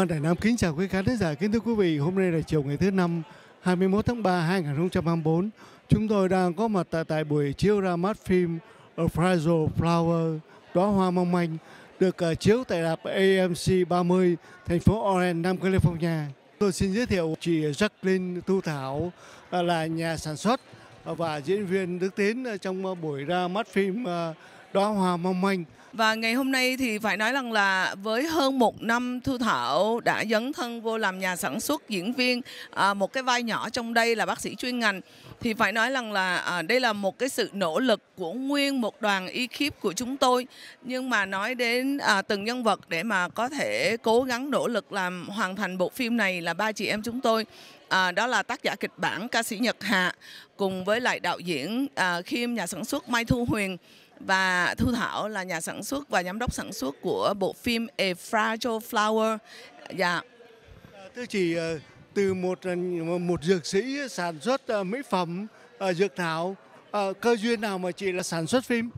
Phan Đại Nam kính chào quý khán giả. Kính thưa quý vị, hôm nay là chiều ngày thứ Năm 21 tháng 3 2024. Chúng tôi đang có mặt tại buổi chiếu ra mắt phim A Fragile Flower, đóa hoa mong manh, được chiếu tại rạp AMC 30, thành phố Orange, Nam California. Tôi xin giới thiệu chị Jacqueline Thu Thảo là nhà sản xuất và diễn viên Đức Tiến trong buổi ra mắt phim đóa hoa mong manh. Và ngày hôm nay thì phải nói rằng là với hơn 1 năm Thu Thảo đã dấn thân vô làm nhà sản xuất, diễn viên, một cái vai nhỏ trong đây là bác sĩ chuyên ngành, thì phải nói rằng là đây là một cái sự nỗ lực của nguyên một đoàn ekip của chúng tôi. Nhưng mà nói đến từng nhân vật để mà có thể cố gắng nỗ lực làm hoàn thành bộ phim này là ba chị em chúng tôi. Đó là tác giả kịch bản ca sĩ Nhật Hạ, cùng với lại đạo diễn Khiêm, nhà sản xuất Mai Thu Huyền, và Thu Thảo là nhà sản xuất và giám đốc sản xuất của bộ phim A Fragile Flower. Dạ. Thưa chị, từ một dược sĩ sản xuất mỹ phẩm dược thảo, cơ duyên nào mà chị là sản xuất phim?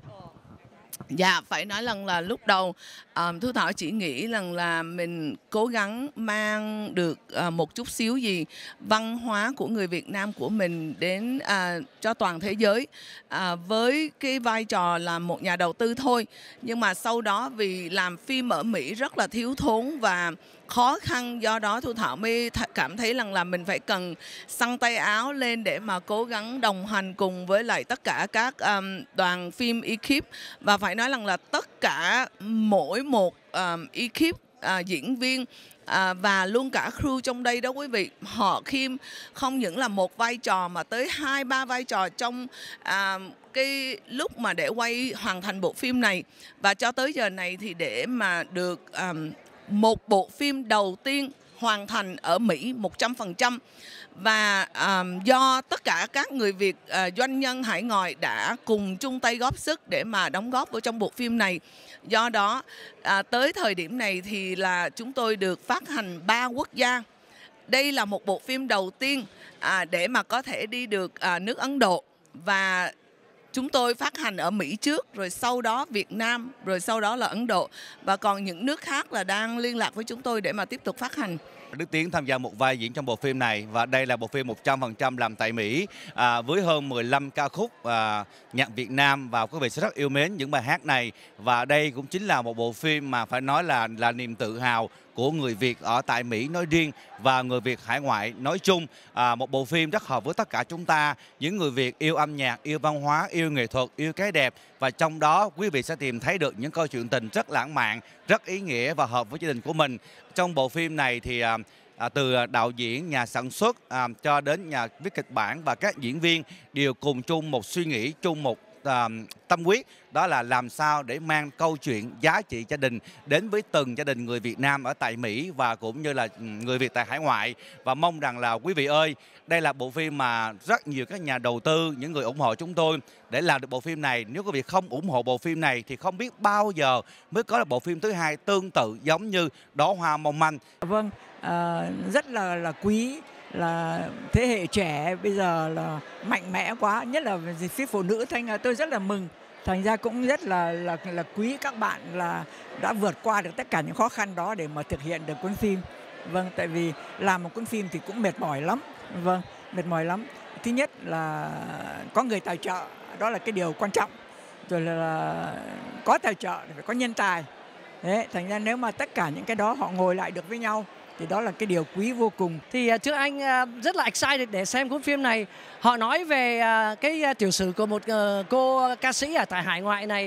Dạ, phải nói rằng là lúc đầu Thu Thảo chỉ nghĩ rằng là mình cố gắng mang được một chút xíu gì văn hóa của người Việt Nam của mình đến cho toàn thế giới, với cái vai trò là một nhà đầu tư thôi. Nhưng mà sau đó vì làm phim ở Mỹ rất là thiếu thốn và khó khăn, do đó Thu Thảo mới cảm thấy rằng là mình phải cần xăng tay áo lên để mà cố gắng đồng hành cùng với lại tất cả các đoàn phim ekip. Và phải nói rằng là tất cả mỗi một ekip diễn viên và luôn cả crew trong đây đó quý vị, họ Khiêm không những là một vai trò mà tới 2-3 vai trò trong cái lúc mà để quay hoàn thành bộ phim này. Và cho tới giờ này thì để mà được một bộ phim đầu tiên hoàn thành ở Mỹ 100%, và do tất cả các người Việt doanh nhân hải ngoại đã cùng chung tay góp sức để mà đóng góp vào trong bộ phim này. Do đó tới thời điểm này thì là chúng tôi được phát hành 3 quốc gia. Đây là một bộ phim đầu tiên để mà có thể đi được nước Ấn Độ, và chúng tôi phát hành ở Mỹ trước, rồi sau đó Việt Nam, rồi sau đó là Ấn Độ. Và còn những nước khác là đang liên lạc với chúng tôi để mà tiếp tục phát hành. Đức Tiến tham gia một vai diễn trong bộ phim này, và đây là bộ phim 100% làm tại Mỹ, với hơn 15 ca khúc nhạc Việt Nam, và quý vị sẽ rất yêu mến những bài hát này. Và đây cũng chính là một bộ phim mà phải nói là niềm tự hào của người Việt ở tại Mỹ nói riêng và người Việt hải ngoại nói chung. Một bộ phim rất hợp với tất cả chúng ta, những người Việt yêu âm nhạc, yêu văn hóa, yêu nghệ thuật, yêu cái đẹp. Và trong đó quý vị sẽ tìm thấy được những câu chuyện tình rất lãng mạn, rất ý nghĩa và hợp với gia đình của mình. Trong bộ phim này thì từ đạo diễn, nhà sản xuất cho đến nhà viết kịch bản và các diễn viên đều cùng chung một suy nghĩ, chung một tâm huyết, đó là làm sao để mang câu chuyện giá trị gia đình đến với từng gia đình người Việt Nam ở tại Mỹ và cũng như là người Việt tại hải ngoại. Và mong rằng là quý vị ơi, đây là bộ phim mà rất nhiều các nhà đầu tư, những người ủng hộ chúng tôi để làm được bộ phim này. Nếu quý vị không ủng hộ bộ phim này thì không biết bao giờ mới có được bộ phim thứ hai tương tự giống như Đóa hoa mong manh. Vâng, rất là quý, là thế hệ trẻ bây giờ là mạnh mẽ quá, nhất là về phía phụ nữ. Tôi rất là mừng, thành ra cũng rất là quý các bạn là đã vượt qua được tất cả những khó khăn đó để mà thực hiện được cuốn phim. Vâng, tại vì làm một cuốn phim thì cũng mệt mỏi lắm. Vâng, mệt mỏi lắm. Thứ nhất là có người tài trợ, đó là cái điều quan trọng. Rồi là có tài trợ thì phải có nhân tài. Thế thành ra nếu mà tất cả những cái đó họ ngồi lại được với nhau thì đó là cái điều quý vô cùng. Thì thưa anh, rất là excited để xem cuốn phim này. Họ nói về cái tiểu sử của một cô ca sĩ ở tại hải ngoại này,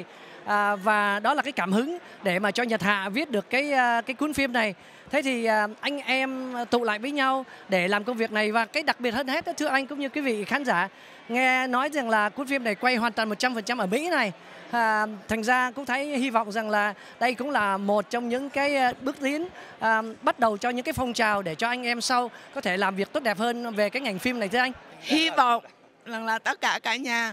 và đó là cái cảm hứng để mà cho Nhật Hạ viết được cái cuốn phim này. Thế thì anh em tụ lại với nhau để làm công việc này, và cái đặc biệt hơn hết đó, thưa anh cũng như quý vị khán giả, nghe nói rằng là cuốn phim này quay hoàn toàn 100% ở Mỹ này. Thành ra cũng thấy hy vọng rằng là đây cũng là một trong những cái bước tiến bắt đầu cho những cái phong trào để cho anh em sau có thể làm việc tốt đẹp hơn về cái ngành phim này, thưa anh. Hy vọng rằng là tất cả cả nhà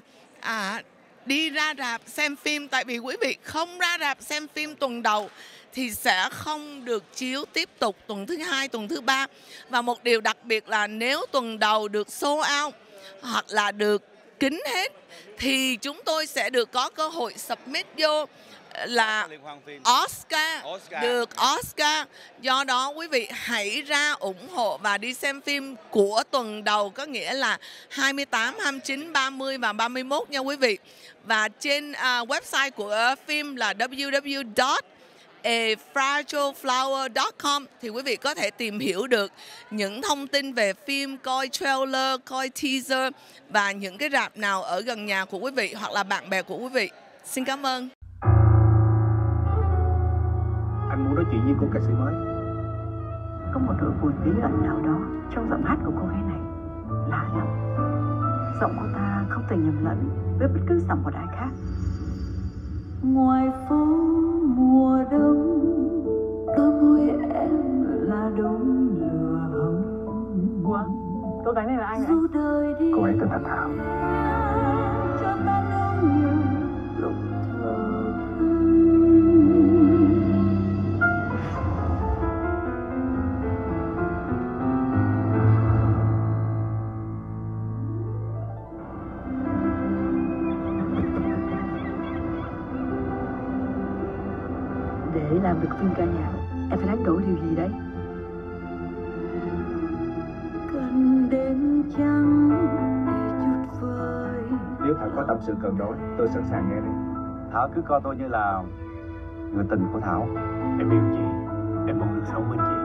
đi ra rạp xem phim, tại vì quý vị không ra rạp xem phim tuần đầu thì sẽ không được chiếu tiếp tục tuần thứ 2, tuần thứ 3. Và một điều đặc biệt là nếu tuần đầu được sold out hoặc là được kín hết thì chúng tôi sẽ được có cơ hội submit vô là liên hoan phim Oscar, Oscar. được Oscar. Do đó quý vị hãy ra ủng hộ và đi xem phim của tuần đầu, có nghĩa là 28, 29, 30 và 31 nha quý vị. Và trên website của phim là www.afragileflower.com thì quý vị có thể tìm hiểu được những thông tin về phim, coi trailer, coi teaser và những cái rạp nào ở gần nhà của quý vị hoặc là bạn bè của quý vị. Xin cảm ơn. Anh muốn nói chuyện với cô ca sĩ mới. Có một nỗi buồn bí ẩn nào đó trong giọng hát của cô gái này. Lạ lắm. Giọng cô ta không thể nhầm lẫn với bất cứ giọng một ai khác. Ngoài phố mùa đông, đôi môi em là đống lửa hồng. Ủa? Cô gái này là ai vậy? Cô ấy tên là Thảo. Cho ta lâu nhiều lúc thở. Để làm được phim ca nhạc, em phải đánh đổi điều gì đấy? Cần đêm trăng để chút vơi. Nếu Thảo có tâm sự cần nói, tôi sẵn sàng nghe đi. Thảo cứ coi tôi như là người tình của Thảo. Em yêu chị, em mong được sống bên chị.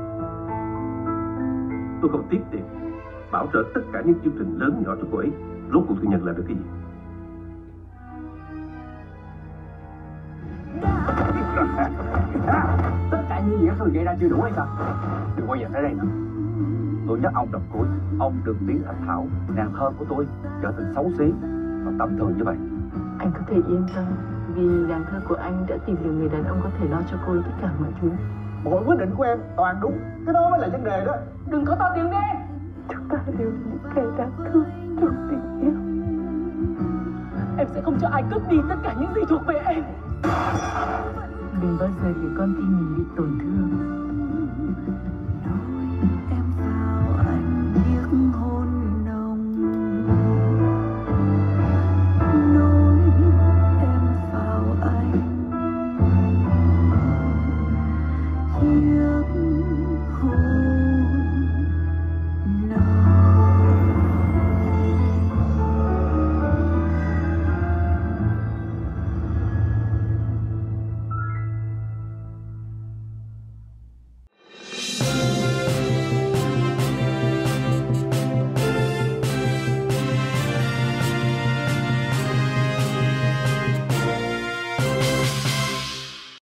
Tôi không tiếc tiền bảo trợ tất cả những chương trình lớn nhỏ cho cô ấy. Rốt cuộc tôi nhận lại được cái gì? Tất cả những gì các tôi gây ra chưa đủ hay sao? Đừng bao giờ tới đây nữa. Tôi nhắc ông đọc cuối, ông đừng biến thành Thảo, nàng thơ của tôi, trở thành xấu xí và tầm thường như vậy. Anh có thể yên tâm, vì nàng thơ của anh đã tìm được người đàn ông có thể lo cho cô ấy tất cả mọi thứ. Mọi quyết định của em toàn đúng, cái đó mới là vấn đề đó. Đừng có to tiếng lên. Chúng ta đều là những kẻ đáng thương trong tình yêu. Em sẽ không cho ai cướp đi tất cả những gì thuộc về em. Đừng bao giờ để con tim mình bị tổn thương.